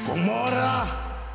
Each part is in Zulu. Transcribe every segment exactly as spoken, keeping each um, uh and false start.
Gomora!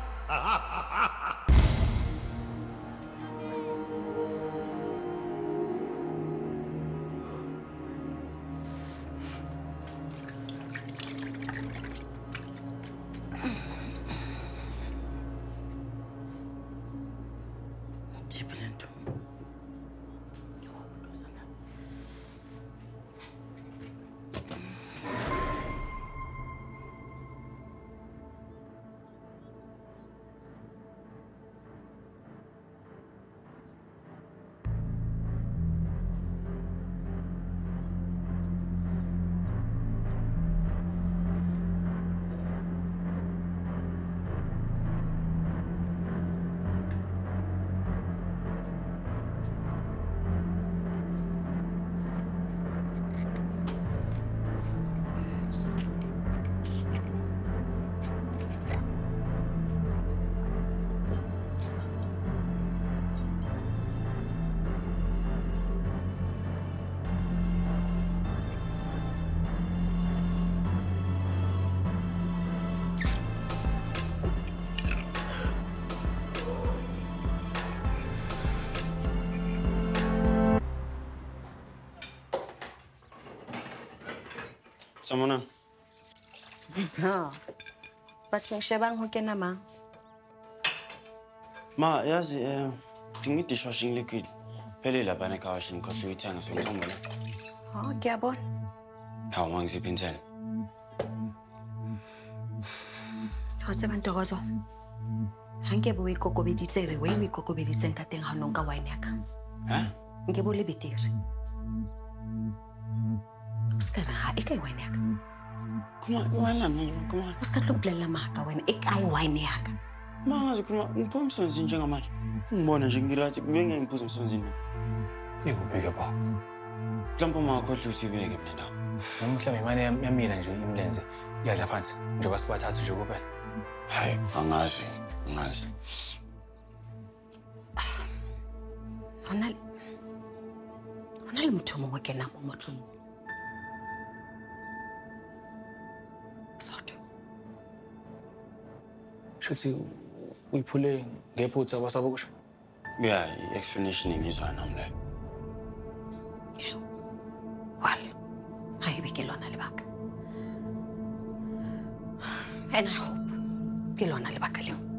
Someone? No. But yung shabang hoke na ma. Ma, yazi, eh, tingin dishwashing liquid. Pwede la ba na kawashin ko tuwi tanga so ngomba na. Oh, kya bon? Kaw mang si pincel. Hotse ban Ntokozo. Hanke bo ikokobeditse the way we ikokobeditse ka teng ha nonka wine ya ka. Ha? Nke bo le betere. Uskara ha ikai wine ya ka. Kuma wala no, kuma. Uskara lo blela maka wine ikai wine ya ka. Ma ngazi kuma umpomso nzinjenga manje. Ngibona nje ngirathi kubenge ngiphuza umsonzini. Ikubheke ba. Mhlawumbe ungakhohle usibeke mina. Noma mhlawumbe imali yamina nje imlenze iyadla phansi njengoba sibathathu nje kuphela. Hayi, angazi, angazi. Hona hona le motho mongwe ke nna mo motlong. Zodwa. Shuthi uyiphule ngephutha wasaba kusho. Yeah, explanation ngizwa nami le. Well, hayi beke lona lebaka. And I hope ke lona lebaka leo.